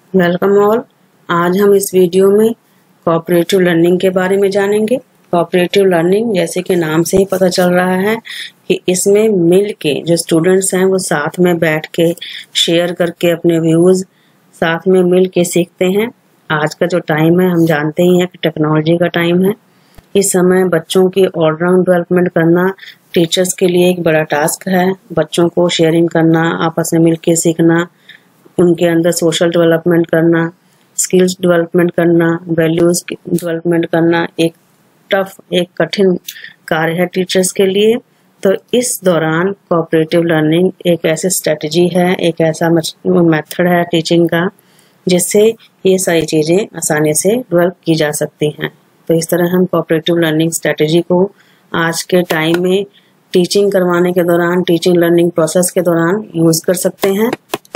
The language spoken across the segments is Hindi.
Welcome all. आज हम इस वीडियो में कोऑपरेटिव लर्निंग के बारे में जानेंगे। कोऑपरेटिव लर्निंग जैसे कि नाम से ही पता चल रहा है कि इसमें मिल के जो स्टूडेंट्स हैं वो साथ में बैठ के शेयर करके अपने व्यूज साथ में मिल के सीखते हैं। आज का जो टाइम है हम जानते ही हैं कि टेक्नोलॉजी का टाइम है। इस समय बच्चों की ऑलराउंड डेवलपमेंट करना टीचर्स के लिए एक बड़ा टास्क है। बच्चों को शेयरिंग करना, आपस में मिल के सीखना, उनके अंदर सोशल डेवलपमेंट करना, स्किल्स डेवलपमेंट करना, वैल्यूज डेवलपमेंट करना एक कठिन कार्य है टीचर्स के लिए। तो इस दौरान कोऑपरेटिव लर्निंग एक ऐसी स्ट्रेटजी है, एक ऐसा मेथड है टीचिंग का जिससे ये सारी चीजें आसानी से डेवलप की जा सकती हैं। तो इस तरह हम कोऑपरेटिव लर्निंग स्ट्रेटजी को आज के टाइम में टीचिंग करवाने के दौरान, टीचिंग लर्निंग प्रोसेस के दौरान यूज कर सकते हैं।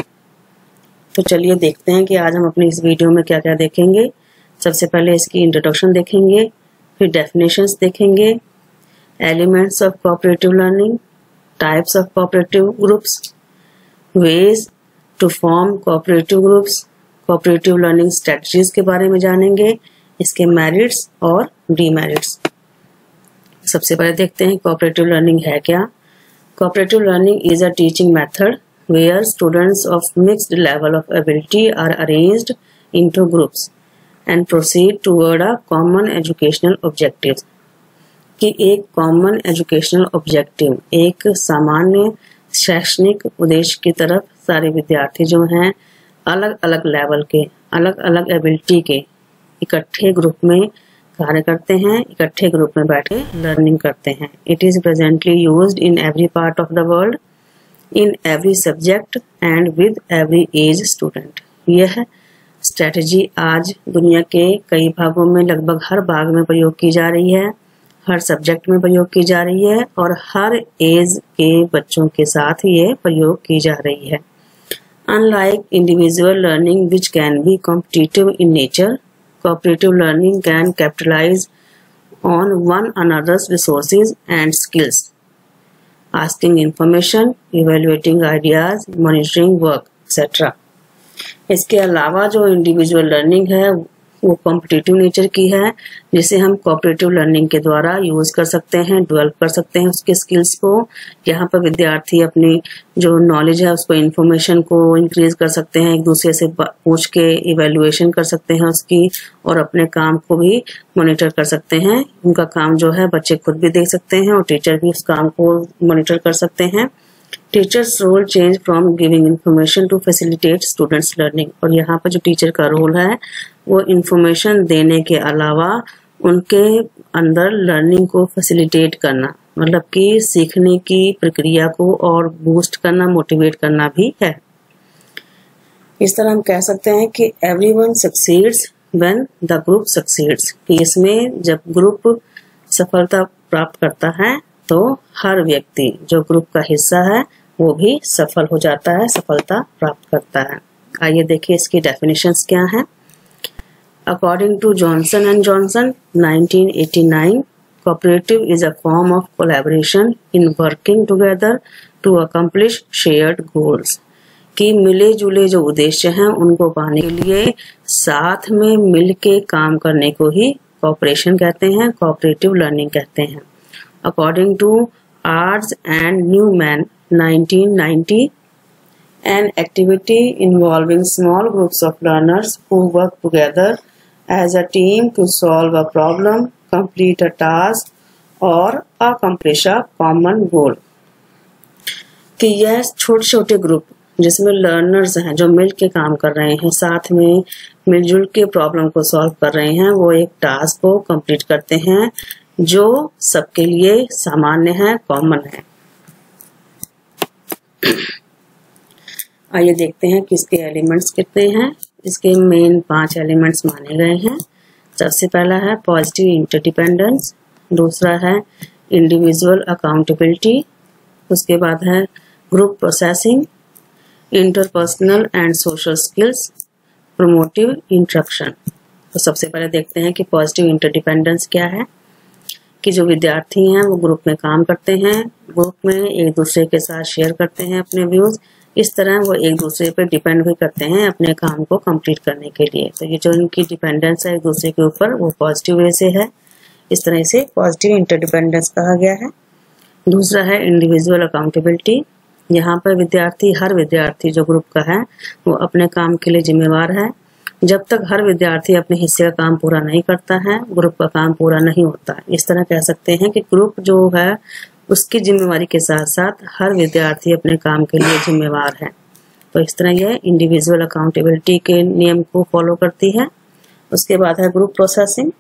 तो चलिए देखते हैं कि आज हम अपनी इस वीडियो में क्या क्या देखेंगे। सबसे पहले इसकी इंट्रोडक्शन देखेंगे, फिर डेफिनेशंस देखेंगे, elements of cooperative learning, types of cooperative groups, ways to form cooperative groups, cooperative learning strategies के बारे में जानेंगे, इसके मेरिट्स और डीमेरिट्स। सबसे पहले देखते हैं कोऑपरेटिव लर्निंग है क्या। Cooperative learning is a teaching method where students of mixed level of ability are arranged into groups and proceed toward a common educational objective। कि एक common educational objective, एक सामान्य शैक्षणिक उद्देश्य की तरफ सारे विद्यार्थी जो हैं अलग अलग लेवल के, अलग अलग एबिलिटी के इकट्ठे ग्रुप में कार्य करते हैं, इकट्ठे ग्रुप में बैठे लर्निंग करते हैं। It is presently used in every part of the world, in every subject and with every age student। यह स्ट्रेटजी आज दुनिया के कई भागों में, लगभग हर भाग में प्रयोग की जा रही है, हर सब्जेक्ट में प्रयोग की जा रही है और हर एज के बच्चों के साथ ये प्रयोग की जा रही है। Unlike individual learning which can be competitive in nature, cooperative learning can capitalize on one another's resources and skills, asking information, evaluating ideas, monitoring work, etc। इसके अलावा जो इंडिविजुअल लर्निंग है वो कॉम्पिटिटिव नेचर की है, जिसे हम कोऑपरेटिव लर्निंग के द्वारा यूज कर सकते हैं, डेवलप कर सकते हैं उसके स्किल्स को। यहाँ पर विद्यार्थी अपनी जो नॉलेज है उसको, इंफॉर्मेशन को इंक्रीज कर सकते हैं, एक दूसरे से पूछ के इवेल्युएशन कर सकते हैं उसकी, और अपने काम को भी मॉनिटर कर सकते हैं। उनका काम जो है बच्चे खुद भी देख सकते हैं और टीचर भी उस काम को मॉनिटर कर सकते हैं। Teachers role change from giving information to facilitate students learning. और यहाँ पर जो टीचर का रोल है वो इंफॉर्मेशन देने के अलावा उनके अंदर लर्निंग को फैसिलिटेट करना, मतलब कि सीखने की प्रक्रिया को और बूस्ट करना, मोटिवेट करना भी है। इस तरह हम कह सकते हैं कि everyone succeeds when the group succeeds, कि इसमें जब ग्रुप सफलता प्राप्त करता है तो हर व्यक्ति जो ग्रुप का हिस्सा है वो भी सफल हो जाता है, सफलता प्राप्त करता है। आइए देखिए इसकी डेफिनेशंस क्या हैं। According to Johnson and Johnson 1989, cooperative is a form of collaboration in working together to accomplish shared goals। कि मिले जुले जो उद्देश्य हैं उनको पाने के लिए साथ में मिल के काम करने को ही कोऑपरेशन कहते हैं, कोऑपरेटिव लर्निंग कहते हैं। According to Ards and Newman 1990, an activity involving small groups of learners who work together as a team to solve a problem, complete a task or accomplish a common goal। कि यह छोटे छोटे ग्रुप जिसमें लर्नर्स हैं जो मिल के काम कर रहे हैं, साथ में मिलजुल के प्रॉब्लम को सॉल्व कर रहे हैं, वो एक टास्क को कंप्लीट करते हैं जो सबके लिए सामान्य है, कॉमन है। आइए देखते हैं कि इसके एलिमेंट्स कितने हैं। इसके मेन 5 एलिमेंट्स माने गए हैं। सबसे पहला है पॉजिटिव इंटरडिपेंडेंस, दूसरा है इंडिविजुअल अकाउंटेबिलिटी, उसके बाद है group processing, interpersonal and social skills, promotive interaction. तो सबसे पहले देखते हैं कि पॉजिटिव इंटरडिपेंडेंस क्या है। कि जो विद्यार्थी हैं वो ग्रुप में काम करते हैं, ग्रुप में एक दूसरे के साथ शेयर करते हैं अपने व्यूज, इस तरह वो एक दूसरे पर डिपेंड भी करते हैं अपने काम को कंप्लीट करने के लिए। तो ये जो इनकी डिपेंडेंस है एक दूसरे के ऊपर वो पॉजिटिव वे से है, इस तरह से पॉजिटिव इंटरडिपेंडेंस कहा गया है। दूसरा है इंडिविजुअल अकाउंटेबिलिटी। यहाँ पर हर विद्यार्थी जो ग्रुप का है वो अपने काम के लिए जिम्मेवार है। जब तक हर विद्यार्थी अपने हिस्से का काम पूरा नहीं करता है, ग्रुप का काम पूरा नहीं होता है। इस तरह कह सकते हैं कि ग्रुप जो है उसकी जिम्मेवारी के साथ साथ हर विद्यार्थी अपने काम के लिए जिम्मेवार है। तो इस तरह यह इंडिविजुअल अकाउंटेबिलिटी के नियम को फॉलो करती है। उसके बाद है ग्रुप प्रोसेसिंग।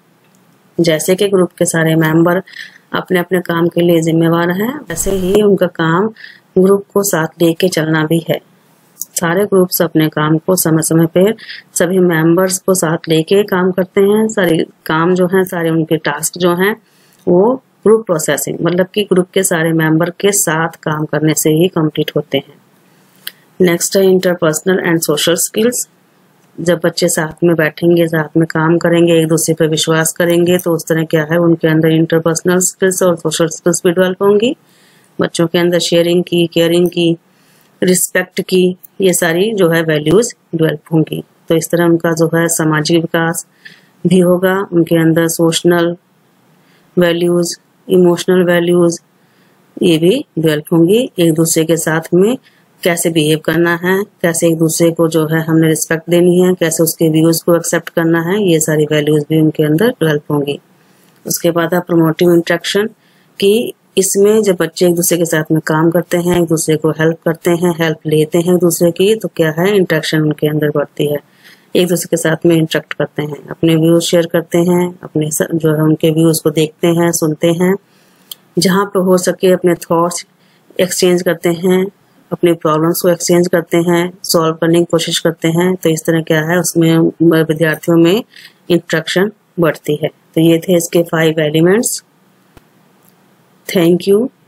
जैसे कि ग्रुप के सारे मेंबर अपने अपने काम के लिए जिम्मेवार हैं, वैसे ही उनका काम ग्रुप को साथ लेके चलना भी है। सारे ग्रुप्स अपने काम को समय समय पे सभी मेंबर्स को साथ लेके काम करते हैं। सारे काम जो हैं, सारे उनके टास्क जो हैं वो ग्रुप प्रोसेसिंग मतलब कि ग्रुप के सारे मेंबर के साथ काम करने से ही कंप्लीट होते हैं। नेक्स्ट है इंटरपर्सनल एंड सोशल स्किल्स। जब बच्चे साथ में बैठेंगे, साथ में काम करेंगे, एक दूसरे पर विश्वास करेंगे, तो उस तरह क्या है उनके अंदर इंटरपर्सनल स्किल्स और सोशल स्किल्स भी डेवलप होंगी। बच्चों के अंदर शेयरिंग की, केयरिंग की, रिस्पेक्ट की, ये सारी जो है वैल्यूज डेवलप होंगी। तो इस तरह उनका जो है सामाजिक विकास भी होगा। उनके अंदर सोशल वैल्यूज, इमोशनल वैल्यूज ये भी डेवलप होंगी। एक दूसरे के साथ में कैसे बिहेव करना है, कैसे एक दूसरे को जो है हमने रिस्पेक्ट देनी है, कैसे उसके व्यूज को एक्सेप्ट करना है, ये सारी वैल्यूज भी उनके अंदर डेवलप होंगी। उसके बाद है प्रोमोटिव इंटरेक्शन कि इसमें जब बच्चे एक दूसरे के साथ में काम करते हैं, एक दूसरे को हेल्प करते हैं, हेल्प लेते हैं एक दूसरे की, तो क्या है इंटरेक्शन उनके अंदर बढ़ती है। एक दूसरे के साथ में इंटरेक्ट करते हैं, अपने व्यूज शेयर करते हैं, अपने जो है उनके व्यूज को देखते हैं, सुनते हैं, जहाँ पे हो सके अपने थॉट्स एक्सचेंज करते हैं, अपनी प्रॉब्लम्स को एक्सचेंज करते हैं, सॉल्व करने की कोशिश करते हैं। तो इस तरह क्या है उसमें विद्यार्थियों में इंटरेक्शन बढ़ती है। तो ये थे इसके 5 एलिमेंट्स। Thank you.